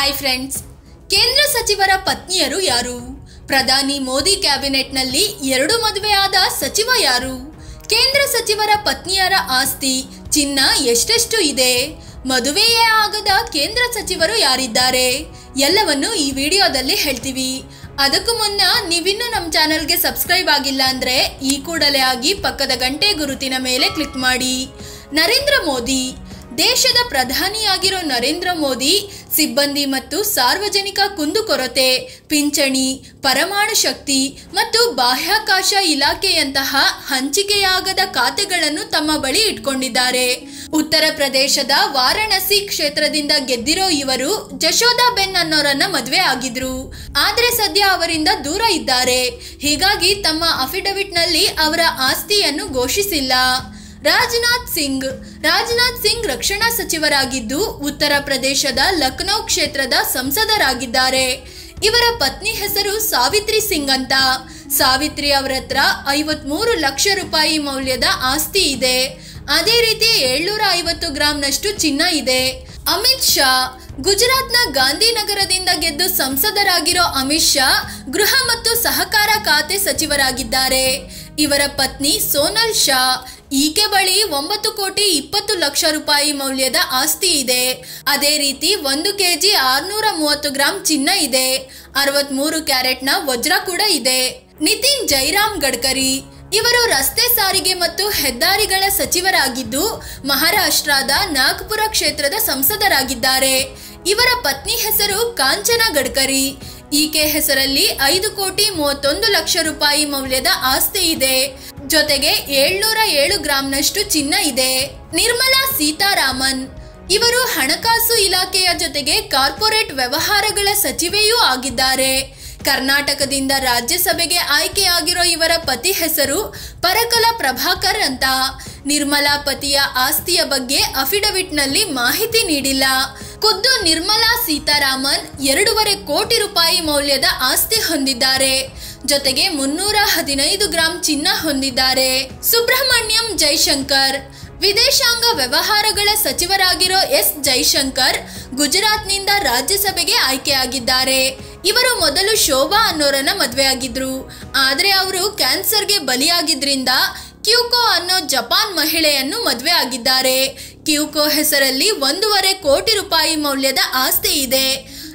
Hi friends, ಕೇಂದ್ರ ಸಚಿವರ ಪತ್ನಿಯರು ಯಾರು? ಪ್ರಧಾನಿ ಮೋದಿ ಕ್ಯಾಬಿನೆಟ್ನಲ್ಲಿ 2 ಮದುವೆಯಾದ ಸಚಿವ ಯಾರು? ಕೇಂದ್ರ ಸಚಿವರ ಪತ್ನಿಯರ ಆಸ್ತಿ ಚಿನ್ನ ಎಷ್ಟೆಷ್ಟು ಇದೆ? ಮದುವೆಯೇ ಆಗದ ಕೇಂದ್ರ ಸಚಿವರು ಯಾರಿದ್ದಾರೆ? ಎಲ್ಲವನ್ನು ಈ ವಿಡಿಯೋದಲ್ಲಿ ಹೇಳ್ತೀವಿ. ಅದಕ್ಕೂ ಮುನ್ನ ನೀವಿನ್ನೂ ನಮ್ಮ ಚಾನೆಲ್ಗೆ ಸಬ್ಸ್ಕ್ರೈಬ್ ಆಗಿಲ್ಲ ಅಂದರೆ ಈ ಕೂಡಲೇ ಆಗಿ ಪಕ್ಕದ ಗಂಟೆ ಗುರುತಿನ ಮೇಲೆ ಕ್ಲಿಕ್ ಮಾಡಿ. ನರೇಂದ್ರ ಮೋದಿ ದೇಶದ ಪ್ರಧಾನಿಯಾಗಿರೋ ನರೇಂದ್ರ ಮೋದಿ ಸಿಬ್ಬಂದಿ ಮತ್ತು ಸಾರ್ವಜನಿಕ ಕುಂದುಕೊರತೆ, ಪಿಂಚಣಿ, ಪರಮಾಣು ಶಕ್ತಿ ಮತ್ತು ಬಾಹ್ಯಾಕಾಶ ಇಲಾಖೆಯಂತಹ ಹಂಚಿಕೆಯಾಗದ ಖಾತೆಗಳನ್ನು ತಮ್ಮ ಬಳಿ ಇಟ್ಕೊಂಡಿದ್ದಾರೆ. ಉತ್ತರ ಪ್ರದೇಶದ ವಾರಾಣಸಿ ಕ್ಷೇತ್ರದಿಂದ ಗೆದ್ದಿರೋ ಇವರು ಜಶೋದಾಬೆನ್ ಅನ್ನೋರನ್ನ ಮದುವೆ ಆಗಿದ್ರು. ಆದ್ರೆ ಸದ್ಯ ಅವರಿಂದ ದೂರ ಇದ್ದಾರೆ. ಹೀಗಾಗಿ ತಮ್ಮ ಅಫಿಡವಿಟ್ನಲ್ಲಿ ಅವರ ಆಸ್ತಿಯನ್ನು ಘೋಷಿಸಿಲ್ಲ. ರಾಜನಾಥ್ ಸಿಂಗ್ ರಕ್ಷಣಾ ಸಚಿವರಾಗಿದ್ದು ಉತ್ತರ ಪ್ರದೇಶದ ಲಖನೌ ಕ್ಷೇತ್ರದ ಸಂಸದರಾಗಿದ್ದಾರೆ. ಇವರ ಪತ್ನಿ ಹೆಸರು ಸಾವಿತ್ರಿ ಸಿಂಗ್ ಅಂತ. ಸಾವಿತ್ರಿ ಅವರ ಹತ್ರ 53 ಲಕ್ಷ ರೂಪಾಯಿ ಮೌಲ್ಯದ ಆಸ್ತಿ ಇದೆ. ಅದೇ ರೀತಿ 750 ಗ್ರಾಂನಷ್ಟು ಚಿನ್ನ ಇದೆ. ಅಮಿತ್ ಶಾ ಗುಜರಾತ್ನ ಗಾಂಧಿನಗರದಿಂದ ಗೆದ್ದು ಸಂಸದರಾಗಿರೋ ಅಮಿತ್ ಶಾ ಗೃಹ ಮತ್ತು ಸಹಕಾರ ಖಾತೆ ಸಚಿವರಾಗಿದ್ದಾರೆ. ಇವರ ಪತ್ನಿ ಸೋನಲ್ ಶಾ, ಈಕೆ ಬಳಿ 9 ಕೋಟಿ 20 ಲಕ್ಷ ರೂಪಾಯಿ ಮೌಲ್ಯದ ಆಸ್ತಿ ಇದೆ. ಅದೇ ರೀತಿ 1 ಕೆಜಿ 630 ಗ್ರಾಂ ಚಿನ್ನ ಇದೆ. 63 ಕ್ಯಾರೆಟ್ನ ವಜ್ರ ಕೂಡ ಇದೆ. ನಿತಿನ್ ಜೈರಾಮ್ ಗಡ್ಕರಿ ಇವರು ರಸ್ತೆ ಸಾರಿಗೆ ಮತ್ತು ಹೆದ್ದಾರಿಗಳ ಸಚಿವರಾಗಿದ್ದು ಮಹಾರಾಷ್ಟ್ರದ ನಾಗ್ಪುರ ಕ್ಷೇತ್ರದ ಸಂಸದರಾಗಿದ್ದಾರೆ. ಇವರ ಪತ್ನಿ ಹೆಸರು ಕಾಂಚನಾ ಗಡ್ಕರಿ. ಈಕೆ ಹೆಸರಲ್ಲಿ 5 ಕೋಟಿ 31 ಲಕ್ಷ ರೂಪಾಯಿ ಮೌಲ್ಯದ ಆಸ್ತಿ ಇದೆ. ಜೊತೆಗೆ 707 ಗ್ರಾಂನಷ್ಟು ಚಿನ್ನ ಇದೆ. ನಿರ್ಮಲಾ ಸೀತಾರಾಮನ್ ಇವರು ಹಣಕಾಸು ಇಲಾಖೆಯ ಜೊತೆಗೆ ಕಾರ್ಪೊರೇಟ್ ವ್ಯವಹಾರಗಳ ಸಚಿವೆಯೂ ಆಗಿದ್ದಾರೆ. ಕರ್ನಾಟಕದಿಂದ ರಾಜ್ಯಸಭೆಗೆ ಆಯ್ಕೆಯಾಗಿರೋ ಇವರ ಪತಿ ಹೆಸರು ಪರಕಲ ಪ್ರಭಾಕರ್ ಅಂತ. ನಿರ್ಮಲಾ ಪತಿಯ ಆಸ್ತಿಯ ಬಗ್ಗೆ ಅಫಿಡವಿಟ್ನಲ್ಲಿ ಮಾಹಿತಿ ನೀಡಿಲ್ಲ. ಖುದ್ದು ನಿರ್ಮಲಾ ಸೀತಾರಾಮನ್ 2.5 ಕೋಟಿ ರೂಪಾಯಿ ಮೌಲ್ಯದ ಆಸ್ತಿ ಹೊಂದಿದ್ದಾರೆ. ಜೊತೆಗೆ 315 ಗ್ರಾಂ ಚಿನ್ನ ಹೊಂದಿದ್ದಾರೆ. ಸುಬ್ರಹ್ಮಣ್ಯಂ ಜೈಶಂಕರ್ ವಿದೇಶಾಂಗ ವ್ಯವಹಾರಗಳ ಸಚಿವರಾಗಿರೋ ಎಸ್ ಜೈಶಂಕರ್ ಗುಜರಾತ್ನಿಂದ ರಾಜ್ಯಸಭೆಗೆ ಆಯ್ಕೆಯಾಗಿದ್ದಾರೆ. ಇವರು ಮೊದಲು ಶೋಭಾ ಅನ್ನೋರನ್ನ ಮದುವೆಯಾಗಿದ್ರು. ಆದ್ರೆ ಅವರು ಕ್ಯಾನ್ಸರ್ಗೆ ಬಲಿಯಾಗಿದ್ರಿಂದ ಕ್ಯೂಕೋ ಅನ್ನೋ ಜಪಾನ್ ಮಹಿಳೆಯನ್ನು ಮದುವೆ ಆಗಿದ್ದಾರೆ. ಕ್ಯೂಕೋ ಹೆಸರಲ್ಲಿ 1.5 ಕೋಟಿ ರೂಪಾಯಿ ಮೌಲ್ಯದ ಆಸ್ತಿ ಇದೆ.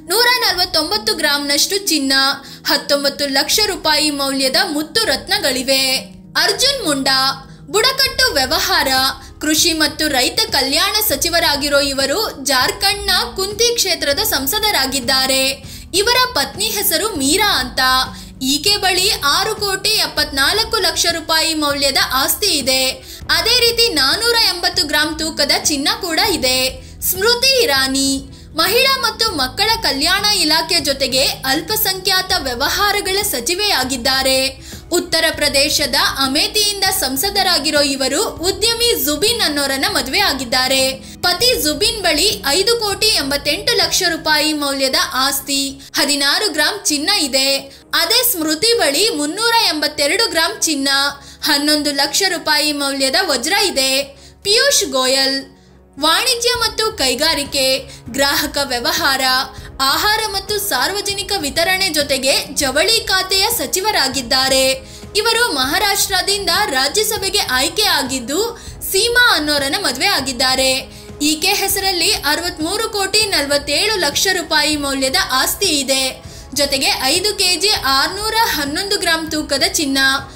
149 ಗ್ರಾಂನಷ್ಟು ಚಿನ್ನ, 19 ಲಕ್ಷ ರೂಪಾಯಿ ಮೌಲ್ಯದ ಮುತ್ತು ರತ್ನಗಳಿವೆ. ಅರ್ಜುನ್ ಮುಂಡಾ ಬುಡಕಟ್ಟು ವ್ಯವಹಾರ, ಕೃಷಿ ಮತ್ತು ರೈತ ಕಲ್ಯಾಣ ಸಚಿವರಾಗಿರೋ ಇವರು ಜಾರ್ಖಂಡ್ನ ಕುಂತಿ ಕ್ಷೇತ್ರದ ಸಂಸದರಾಗಿದ್ದಾರೆ. ಇವರ ಪತ್ನಿ ಹೆಸರು ಮೀರಾ ಅಂತ. ಈಕೆ ಬಳಿ 6 ಕೋಟಿ 74 ಲಕ್ಷ ರೂಪಾಯಿ ಮೌಲ್ಯದ ಆಸ್ತಿ ಇದೆ. ಅದೇ ರೀತಿ 480 ಗ್ರಾಂ ತೂಕದ ಚಿನ್ನ ಕೂಡ ಇದೆ. ಸ್ಮೃತಿ ಇರಾನಿ ಮಹಿಳಾ ಮತ್ತು ಮಕ್ಕಳ ಕಲ್ಯಾಣ ಇಲಾಖೆ ಜೊತೆಗೆ ಅಲ್ಪಸಂಖ್ಯಾತ ವ್ಯವಹಾರಗಳ ಸಚಿವೆಯಾಗಿದ್ದಾರೆ. ಉತ್ತರ ಪ್ರದೇಶದ ಅಮೇಥಿಯಿಂದ ಸಂಸದರಾಗಿರೋ ಇವರು ಉದ್ಯಮಿ ಜುಬಿನ್ ಅನ್ನೋರನ್ನ ಮದುವೆ ಆಗಿದ್ದಾರೆ. ಪತಿ ಜುಬಿನ್ ಬಳಿ 5 ಕೋಟಿ 88 ಲಕ್ಷ ರೂಪಾಯಿ ಮೌಲ್ಯದ ಆಸ್ತಿ, 16 ಗ್ರಾಂ ಚಿನ್ನ ಇದೆ. ಅದೇ ಸ್ಮೃತಿ ಬಳಿ 382 ಗ್ರಾಂ ಚಿನ್ನ, 11 ಲಕ್ಷ ರೂಪಾಯಿ ಮೌಲ್ಯದ ವಜ್ರ ಇದೆ. ಪಿಯೂಷ್ ಗೋಯಲ್ ವಾಣಿಜ್ಯ ಮತ್ತು ಕೈಗಾರಿಕೆ, ಗ್ರಾಹಕ ವ್ಯವಹಾರ, ಆಹಾರ ಮತ್ತು ಸಾರ್ವಜನಿಕ ವಿತರಣೆ ಜೊತೆಗೆ ಜವಳಿ ಖಾತೆಯ ಸಚಿವರಾಗಿದ್ದಾರೆ. ಇವರು ಮಹಾರಾಷ್ಟ್ರದಿಂದ ರಾಜ್ಯಸಭೆಗೆ ಆಯ್ಕೆ ಆಗಿದ್ದು ಸೀಮಾ ಅನ್ನೋರನ್ನ ಮದುವೆ ಆಗಿದ್ದಾರೆ. ಈಕೆ ಹೆಸರಲ್ಲಿ 63 ಕೋಟಿ 47 ಲಕ್ಷ ರೂಪಾಯಿ ಮೌಲ್ಯದ ಆಸ್ತಿ ಇದೆ. ಜೊತೆಗೆ 5 ಕೆಜಿ 611 ಗ್ರಾಂ ತೂಕದ ಚಿನ್ನ,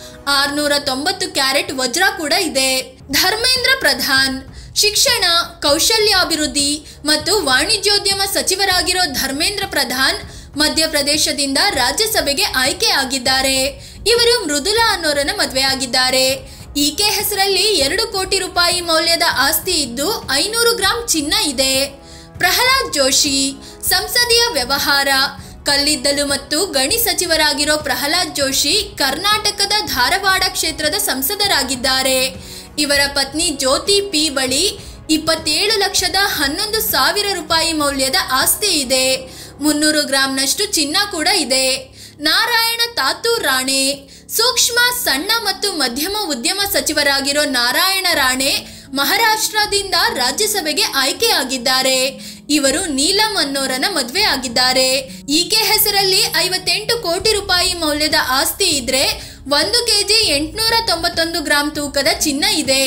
690 ಕ್ಯಾರೆಟ್ ವಜ್ರ ಕೂಡ ಇದೆ. ಧರ್ಮೇಂದ್ರ ಪ್ರಧಾನ್ ಶಿಕ್ಷಣ, ಕೌಶಲ್ಯಾಭಿವೃದ್ಧಿ ಮತ್ತು ವಾಣಿಜ್ಯೋದ್ಯಮ ಸಚಿವರಾಗಿರೋ ಧರ್ಮೇಂದ್ರ ಪ್ರಧಾನ್ ಮಧ್ಯಪ್ರದೇಶದಿಂದ ರಾಜ್ಯಸಭೆಗೆ ಆಯ್ಕೆ ಆಗಿದ್ದಾರೆ. ಇವರು ಮೃದುಲಾ ಅನ್ನೋರನ್ನ ಮದುವೆ ಆಗಿದ್ದಾರೆ. ಈಕೆ ಹೆಸರಲ್ಲಿ 2 ಕೋಟಿ ರೂಪಾಯಿ ಮೌಲ್ಯದ ಆಸ್ತಿ ಇದ್ದು 500 ಗ್ರಾಂ ಚಿನ್ನ ಇದೆ. ಪ್ರಹ್ಲಾದ್ ಜೋಶಿ ಸಂಸದೀಯ ವ್ಯವಹಾರ, ಕಲ್ಲಿದ್ದಲು ಮತ್ತು ಗಣಿ ಸಚಿವರಾಗಿರೋ ಪ್ರಹ್ಲಾದ್ ಜೋಶಿ ಕರ್ನಾಟಕದ ಧಾರವಾಡ ಕ್ಷೇತ್ರದ ಸಂಸದರಾಗಿದ್ದಾರೆ. ಇವರ ಪತ್ನಿ ಜ್ಯೋತಿ ಪಿ ಬಳಿ 27 ಲಕ್ಷದ 11 ಸಾವಿರ ರೂಪಾಯಿ ಮೌಲ್ಯದ ಆಸ್ತಿ ಇದೆ. 300 ಗ್ರಾಂನಷ್ಟು ಚಿನ್ನ ಕೂಡ ಇದೆ. ನಾರಾಯಣ ತಾತೂರ್ ರಾಣೆ ಸೂಕ್ಷ್ಮ, ಸಣ್ಣ ಮತ್ತು ಮಧ್ಯಮ ಉದ್ಯಮ ಸಚಿವರಾಗಿರೋ ನಾರಾಯಣ ರಾಣೆ ಮಹಾರಾಷ್ಟ್ರದಿಂದ ರಾಜ್ಯಸಭೆಗೆ ಆಯ್ಕೆಯಾಗಿದ್ದಾರೆ. ಇವರು ನೀಲಂ ಅನ್ನೋರನ್ನ ಮದ್ವೆ ಆಗಿದ್ದಾರೆ. ಈಕೆ ಹೆಸರಲ್ಲಿ 58 ಕೋಟಿ ರೂಪಾಯಿ ಮೌಲ್ಯದ ಆಸ್ತಿ ಇದ್ರೆ 1 ಕೆಜಿ 891 ಗ್ರಾಂ ತೂಕದ ಚಿನ್ನ ಇದೆ.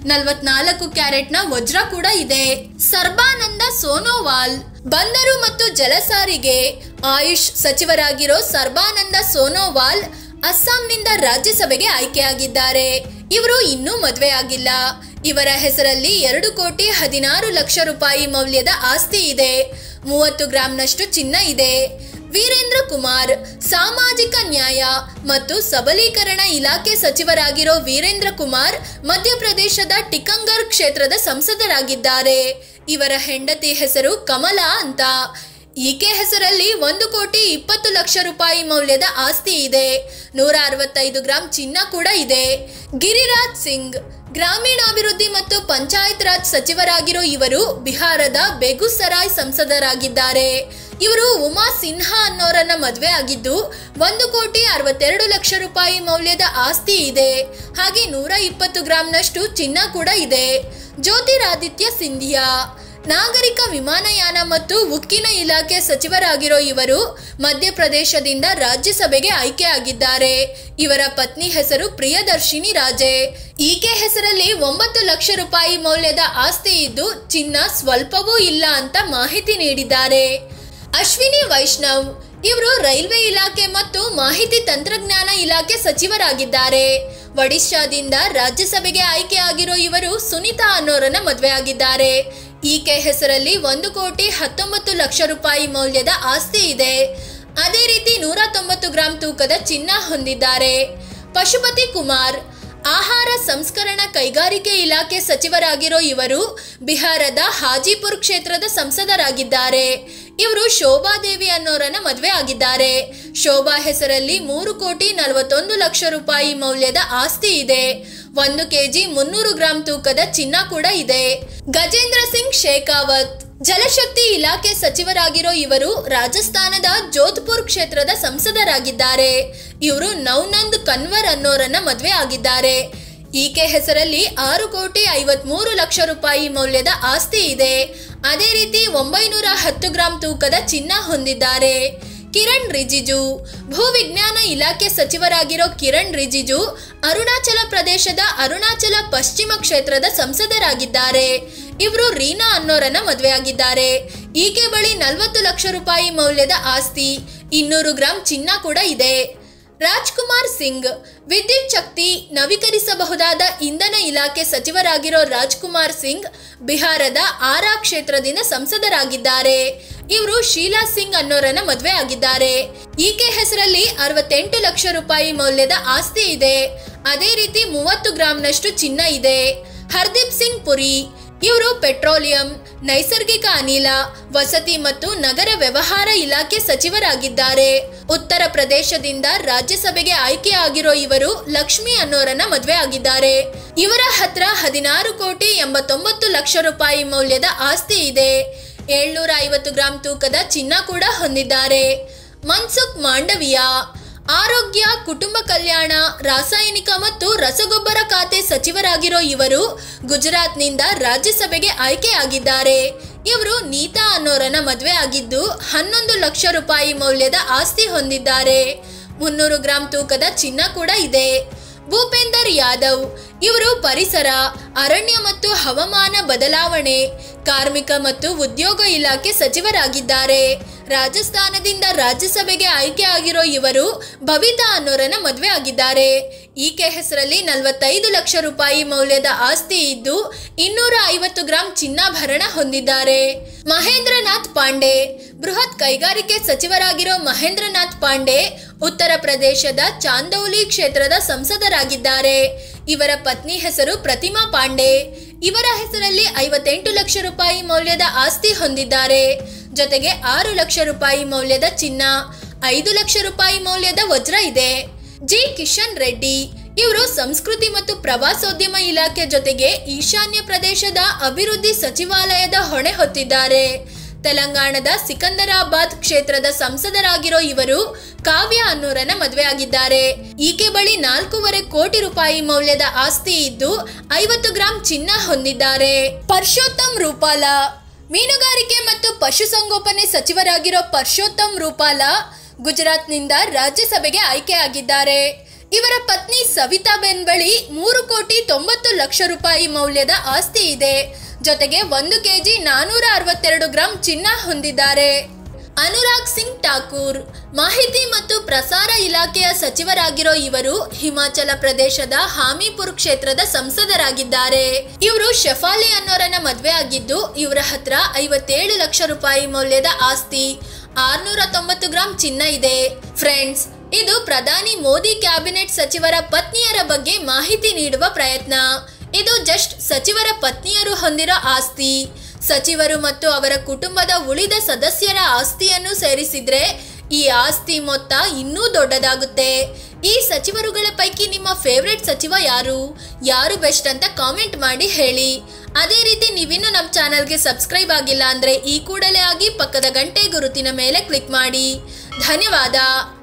44 ಕ್ಯಾರೆಟ್ನ ವಜ್ರ ಕೂಡ ಇದೆ. ಸರ್ಬಾನಂದ ಸೋನೋವಾಲ್ ಬಂದರು ಮತ್ತು ಜಲಸಾರಿಗೆ ಆಯುಷ್ ಸಚಿವರಾಗಿರೋ ಸರ್ಬಾನಂದ ಸೋನೋವಾಲ್ ಅಸ್ಸಾಂನಿಂದ ರಾಜ್ಯಸಭೆಗೆ ಆಯ್ಕೆಯಾಗಿದ್ದಾರೆ. ಇವರು ಇನ್ನೂ ಮದುವೆ ಆಗಿಲ್ಲ. ಇವರ ಹೆಸರಲ್ಲಿ 2 ಕೋಟಿ 16 ಲಕ್ಷ ರೂಪಾಯಿ ಮೌಲ್ಯದ ಆಸ್ತಿ ಇದೆ. 30 ಗ್ರಾಂನಷ್ಟು ಚಿನ್ನ ಇದೆ. ವೀರೇಂದ್ರ ಕುಮಾರ್ ಸಾಮಾಜಿಕ ನ್ಯಾಯ ಮತ್ತು ಸಬಲೀಕರಣ ಇಲಾಖೆ ಸಚಿವರಾಗಿರೋ ವೀರೇಂದ್ರ ಕುಮಾರ್ ಮಧ್ಯಪ್ರದೇಶದ ಟಿಕಂಗರ್ ಕ್ಷೇತ್ರದ ಸಂಸದರಾಗಿದ್ದಾರೆ. ಇವರ ಹೆಂಡತಿ ಹೆಸರು ಕಮಲಾ ಅಂತ. ಈಕೆ ಹೆಸರಲ್ಲಿ 1 ಕೋಟಿ 20 ಲಕ್ಷ ರೂಪಾಯಿ ಮೌಲ್ಯದ ಆಸ್ತಿ ಇದೆ. 165 ಗ್ರಾಂ ಚಿನ್ನ ಕೂಡ ಇದೆ. ಗಿರಿರಾಜ್ ಸಿಂಗ್ ಗ್ರಾಮೀಣಾಭಿವೃದ್ಧಿ ಮತ್ತು ಪಂಚಾಯತ್ ರಾಜ್ ಸಚಿವರಾಗಿರೋ ಇವರು ಬಿಹಾರದ ಬೆಗುಸರಾಯ್ ಸಂಸದರಾಗಿದ್ದಾರೆ. ಇವರು ಉಮಾ ಸಿನ್ಹಾ ಅನ್ನೋರನ್ನ ಮದುವೆ ಆಗಿದ್ದು 1 ಕೋಟಿ 62 ಲಕ್ಷ ರೂಪಾಯಿ ಮೌಲ್ಯದ ಆಸ್ತಿ ಇದೆ. ಹಾಗೆ 120 ಗ್ರಾಂನಷ್ಟು ಚಿನ್ನ ಕೂಡ ಇದೆ. ಜ್ಯೋತಿರಾದಿತ್ಯ ಸಿಂಧಿಯಾ ನಾಗರಿಕ ವಿಮಾನಯಾನ ಮತ್ತು ಉಕ್ಕಿನ ಇಲಾಖೆ ಸಚಿವರಾಗಿರೋ ಇವರು ಮಧ್ಯಪ್ರದೇಶದಿಂದ ರಾಜ್ಯಸಭೆಗೆ ಆಯ್ಕೆಯಾಗಿದ್ದಾರೆ. ಇವರ ಪತ್ನಿ ಹೆಸರು ಪ್ರಿಯದರ್ಶಿನಿ ರಾಜೆ. ಈಕೆ ಹೆಸರಲ್ಲಿ 9 ಲಕ್ಷ ರೂಪಾಯಿ ಮೌಲ್ಯದ ಆಸ್ತಿ ಇದ್ದು ಚಿನ್ನ ಸ್ವಲ್ಪವೂ ಇಲ್ಲ ಅಂತ ಮಾಹಿತಿ ನೀಡಿದ್ದಾರೆ. ಅಶ್ವಿನಿ ವೈಷ್ಣವ್ ಇವರು ರೈಲ್ವೆ ಇಲಾಖೆ ಮತ್ತು ಮಾಹಿತಿ ತಂತ್ರಜ್ಞಾನ ಇಲಾಖೆ ಸಚಿವರಾಗಿದ್ದಾರೆ. ಒಡಿಶಾದಿಂದ ರಾಜ್ಯಸಭೆಗೆ ಆಯ್ಕೆಯಾಗಿರೋ ಇವರು ಸುನಿತಾ ಅನ್ನೋರನ್ನ ಮದುವೆ ಆಗಿದ್ದಾರೆ. ಈಕೆ ಹೆಸರಲ್ಲಿ 1 ಕೋಟಿ 19 ಲಕ್ಷ ರೂಪಾಯಿ ಮೌಲ್ಯದ ಆಸ್ತಿ ಇದೆ. ಅದೇ ರೀತಿ 190 ಗ್ರಾಂ ತೂಕದ ಚಿನ್ನ ಹೊಂದಿದ್ದಾರೆ. ಪಶುಪತಿ ಕುಮಾರ್ ಆಹಾರ ಸಂಸ್ಕರಣಾ ಕೈಗಾರಿಕೆ ಇಲಾಖೆ ಸಚಿವರಾಗಿರೋ ಇವರು ಬಿಹಾರದ ಹಾಜಿಪುರ್ ಕ್ಷೇತ್ರದ ಸಂಸದರಾಗಿದ್ದಾರೆ. ಇವರು ಶೋಭಾದೇವಿ ಅನ್ನೋರನ್ನ ಮದುವೆ ಆಗಿದ್ದಾರೆ. ಶೋಭಾ ಹೆಸರಲ್ಲಿ 3 ಕೋಟಿ 41 ಲಕ್ಷ ರೂಪಾಯಿ ಮೌಲ್ಯದ ಆಸ್ತಿ ಇದೆ. 1 ಕೆಜಿ 300 ಗ್ರಾಂ ತೂಕದ ಚಿನ್ನ ಕೂಡ ಇದೆ. ಗಜೇಂದ್ರ ಸಿಂಗ್ ಶೇಖಾವತ್ ಜಲಶಕ್ತಿ ಇಲಾಖೆ ಸಚಿವರಾಗಿರೋ ಇವರು ರಾಜಸ್ಥಾನದ ಜೋಧ್ಪುರ್ ಕ್ಷೇತ್ರದ ಸಂಸದರಾಗಿದ್ದಾರೆ. ಇವರು ನೌನಂದ್ ಕನ್ವರ್ ಅನ್ನೋರನ್ನ ಮದುವೆ ಆಗಿದ್ದಾರೆ. ಈಕೆ ಹೆಸರಲ್ಲಿ 6 ಕೋಟಿ 53 ಲಕ್ಷ ರೂಪಾಯಿ ಮೌಲ್ಯದ ಆಸ್ತಿ ಇದೆ. ಅದೇ ರೀತಿ 910 ಗ್ರಾಂ ತೂಕದ ಚಿನ್ನ ಹೊಂದಿದ್ದಾರೆ. ಕಿರಣ್ ರಿಜಿಜು ಭೂವಿಜ್ಞಾನ ಇಲಾಖೆ ಸಚಿವರಾಗಿರೋ ಕಿರಣ್ ರಿಜಿಜು ಅರುಣಾಚಲ ಪ್ರದೇಶದ ಅರುಣಾಚಲ ಪಶ್ಚಿಮ ಕ್ಷೇತ್ರದ ಸಂಸದರಾಗಿದ್ದಾರೆ. ಇವರು ರೀನಾ ಅನ್ನೋರನ್ನ ಮದುವೆ ಆಗಿದ್ದಾರೆ. ಈಕೆ ಬಳಿ 40 ಲಕ್ಷ ರೂಪಾಯಿ ಮೌಲ್ಯದ ಆಸ್ತಿ, 200 ಗ್ರಾಂ ಚಿನ್ನ ಕೂಡ ಇದೆ. ರಾಜ್ಕುಮಾರ್ ಸಿಂಗ್ ವಿದ್ಯುತ್ ಶಕ್ತಿ ನವೀಕರಿಸಬಹುದಾದ ಇಂಧನ ಇಲಾಖೆ ಸಚಿವರಾಗಿರೋ ರಾಜ್ಕುಮಾರ್ ಸಿಂಗ್ ಬಿಹಾರದ ಆರಾ ಕ್ಷೇತ್ರದಿಂದ ಸಂಸದರಾಗಿದ್ದಾರೆ. ಇವರು ಶೀಲಾ ಸಿಂಗ್ ಅನ್ನೋರನ್ನ ಮದುವೆ ಆಗಿದ್ದಾರೆ. ಈಕೆ ಹೆಸರಲ್ಲಿ 68 ಲಕ್ಷ ರೂಪಾಯಿ ಮೌಲ್ಯದ ಆಸ್ತಿ ಇದೆ. ಅದೇ ರೀತಿ 30 ಗ್ರಾಂನಷ್ಟು ಚಿನ್ನ ಇದೆ. ಹರ್ದೀಪ್ ಸಿಂಗ್ ಪುರಿ ಇವರು ಪೆಟ್ರೋಲಿಯಂ, ನೈಸರ್ಗಿಕ ಅನಿಲ, ವಸತಿ ಮತ್ತು ನಗರ ವ್ಯವಹಾರ ಇಲಾಖೆ ಸಚಿವರಾಗಿದ್ದಾರೆ. ಉತ್ತರ ಪ್ರದೇಶದಿಂದ ರಾಜ್ಯಸಭೆಗೆ ಆಯ್ಕೆಯಾಗಿರೋ ಇವರು ಲಕ್ಷ್ಮಿ ಅನ್ನೋರನ್ನ ಮದುವೆ ಆಗಿದ್ದಾರೆ. ಇವರ ಹತ್ರ 16 ಕೋಟಿ 89 ಲಕ್ಷ ರೂಪಾಯಿ ಮೌಲ್ಯದ ಆಸ್ತಿ ಇದೆ. 750 ಗ್ರಾಂ ತೂಕದ ಚಿನ್ನ ಕೂಡ ಹೊಂದಿದ್ದಾರೆ. ಮನ್ಸುಖ್ ಮಾಂಡವಿಯಾ ಆರೋಗ್ಯ, ಕುಟುಂಬ ಕಲ್ಯಾಣ, ರಾಸಾಯನಿಕ ಮತ್ತು ರಸಗೊಬ್ಬರ ಖಾತೆ ಸಚಿವರಾಗಿರೋ ಇವರು ಗುಜರಾತ್ನಿಂದ ರಾಜ್ಯಸಭೆಗೆ ಆಯ್ಕೆಯಾಗಿದ್ದಾರೆ. ಇವರು ನೀತಾ ಅನ್ನೋರನ್ನ ಮದುವೆ ಆಗಿದ್ದು 11 ಲಕ್ಷ ರೂಪಾಯಿ ಮೌಲ್ಯದ ಆಸ್ತಿ ಹೊಂದಿದ್ದಾರೆ. 300 ಗ್ರಾಂ ತೂಕದ ಚಿನ್ನ ಕೂಡ ಇದೆ. ಭೂಪೇಂದರ್ ಯಾದವ್ ಇವರು ಪರಿಸರ, ಅರಣ್ಯ ಮತ್ತು ಹವಾಮಾನ ಬದಲಾವಣೆ, ಕಾರ್ಮಿಕ ಮತ್ತು ಉದ್ಯೋಗ ಇಲಾಖೆ ಸಚಿವರಾಗಿದ್ದಾರೆ. ರಾಜಸ್ಥಾನದಿಂದ ರಾಜ್ಯಸಭೆಗೆ ಆಯ್ಕೆಯಾಗಿರೋ ಇವರು ಬಬಿತಾ ಅನ್ನೋರನ್ನ ಮದುವೆ ಆಗಿದ್ದಾರೆ. ಈಕೆ ಹೆಸರಲ್ಲಿ 45 ಲಕ್ಷ ರೂಪಾಯಿ ಮೌಲ್ಯದ ಆಸ್ತಿ ಇದ್ದು 250 ಗ್ರಾಂ ಚಿನ್ನಾಭರಣ ಹೊಂದಿದ್ದಾರೆ. ಮಹೇಂದ್ರನಾಥ್ ಪಾಂಡೆ ಬೃಹತ್ ಕೈಗಾರಿಕೆ ಸಚಿವರಾಗಿರೋ ಮಹೇಂದ್ರನಾಥ್ ಪಾಂಡೆ ಉತ್ತರ ಪ್ರದೇಶದ ಚಾಂದೌಲಿ ಕ್ಷೇತ್ರದ ಸಂಸದರಾಗಿದ್ದಾರೆ. ಇವರ ಪತ್ನಿ ಹೆಸರು ಪ್ರತಿಮಾ ಪಾಂಡೆ. ಇವರ ಹೆಸರಲ್ಲಿ 58 ಲಕ್ಷ ರೂಪಾಯಿ ಮೌಲ್ಯದ ಆಸ್ತಿ ಹೊಂದಿದ್ದಾರೆ. ಜೊತೆಗೆ 6 ಲಕ್ಷ ರೂಪಾಯಿ ಮೌಲ್ಯದ ಚಿನ್ನ, 5 ಲಕ್ಷ ರೂಪಾಯಿ ಮೌಲ್ಯದ ವಜ್ರ ಇದೆ. ಜಿ ಕಿಶನ್ ರೆಡ್ಡಿ ಇವರು ಸಂಸ್ಕೃತಿ ಮತ್ತು ಪ್ರವಾಸೋದ್ಯಮ ಇಲಾಖೆ ಜೊತೆಗೆ ಈಶಾನ್ಯ ಪ್ರದೇಶದ ಅಭಿವೃದ್ಧಿ ಸಚಿವಾಲಯದ ಹೊಣೆ ಹೊತ್ತಿದ್ದಾರೆ. ತೆಲಂಗಾಣದ ಸಿಕಂದರಾಬಾದ್ ಕ್ಷೇತ್ರದ ಸಂಸದರಾಗಿರೋ ಇವರು ಕಾವ್ಯ ಅನ್ನೋರನ್ನ ಮದುವೆ ಆಗಿದ್ದಾರೆ. ಈಕೆ ಬಳಿ 4.5 ಕೋಟಿ ರೂಪಾಯಿ ಮೌಲ್ಯದ ಆಸ್ತಿ ಇದ್ದು 50 ಗ್ರಾಂ ಚಿನ್ನ ಹೊಂದಿದ್ದಾರೆ. ಪರ್ಷೋತ್ತಮ್ ರೂಪಾಲ ಮೀನುಗಾರಿಕೆ ಮತ್ತು ಪಶುಸಂಗೋಪನೆ ಸಚಿವರಾಗಿರೋ ಪರ್ಷೋತ್ತಮ್ ರೂಪಾಲಾ ಗುಜರಾತ್ನಿಂದ ರಾಜ್ಯಸಭೆಗೆ ಆಯ್ಕೆಯಾಗಿದ್ದಾರೆ. ಇವರ ಪತ್ನಿ ಸವಿತಾಬೆನ್ ಬಳಿ 3,90,00,000 ರೂಪಾಯಿ ಮೌಲ್ಯದ ಆಸ್ತಿ ಇದೆ. ಜೊತೆಗೆ 1 ಕೆಜಿ 462 ಗ್ರಾಂ ಚಿನ್ನ ಹೊಂದಿದ್ದಾರೆ. ಅನುರಾಗ್ ಸಿಂಗ್ ಠಾಕೂರ್ ಮಾಹಿತಿ ಮತ್ತು ಪ್ರಸಾರ ಇಲಾಖೆಯ ಸಚಿವರಾಗಿರೋ ಇವರು ಹಿಮಾಚಲ ಪ್ರದೇಶದ ಹಾಮಿಪುರ್ ಕ್ಷೇತ್ರದ ಸಂಸದರಾಗಿದ್ದಾರೆ. ಇವರು ಶಫಾಲಿ ಅನ್ನೋರನ್ನ ಮದ್ವೆ ಆಗಿದ್ದು ಇವರ ಹತ್ರ 57 ಲಕ್ಷ ರೂಪಾಯಿ ಮೌಲ್ಯದ ಆಸ್ತಿ, 690 ಗ್ರಾಂ ಚಿನ್ನ ಇದೆ. ಫ್ರೆಂಡ್ಸ್, ಇದು ಪ್ರಧಾನಿ ಮೋದಿ ಕ್ಯಾಬಿನೆಟ್ ಸಚಿವರ ಪತ್ನಿಯರ ಬಗ್ಗೆ ಮಾಹಿತಿ ನೀಡುವ ಪ್ರಯತ್ನ. ಇದು ಜಸ್ಟ್ ಸಚಿವರ ಪತ್ನಿಯರು ಹೊಂದಿರೋ ಆಸ್ತಿ. ಸಚಿವರು ಮತ್ತು ಅವರ ಕುಟುಂಬದ ಉಳಿದ ಸದಸ್ಯರ ಆಸ್ತಿಯನ್ನು ಸೇರಿಸಿದ್ರೆ ಈ ಆಸ್ತಿ ಮೊತ್ತ ಇನ್ನೂ ದೊಡ್ಡದಾಗುತ್ತೆ. ಈ ಸಚಿವರುಗಳ ಪೈಕಿ ನಿಮ್ಮ ಫೇವ್ರೆಟ್ ಸಚಿವ ಯಾರು ಬೆಸ್ಟ್ ಅಂತ ಕಾಮೆಂಟ್ ಮಾಡಿ ಹೇಳಿ. ಅದೇ ರೀತಿ ನೀವಿನ್ನೂ ನಮ್ಮ ಚಾನಲ್ಗೆ ಸಬ್ಸ್ಕ್ರೈಬ್ ಆಗಿಲ್ಲ ಅಂದ್ರೆ ಈ ಕೂಡಲೇ ಆಗಿ ಪಕ್ಕದ ಗಂಟೆ ಗುರುತಿನ ಮೇಲೆ ಕ್ಲಿಕ್ ಮಾಡಿ. ಧನ್ಯವಾದ.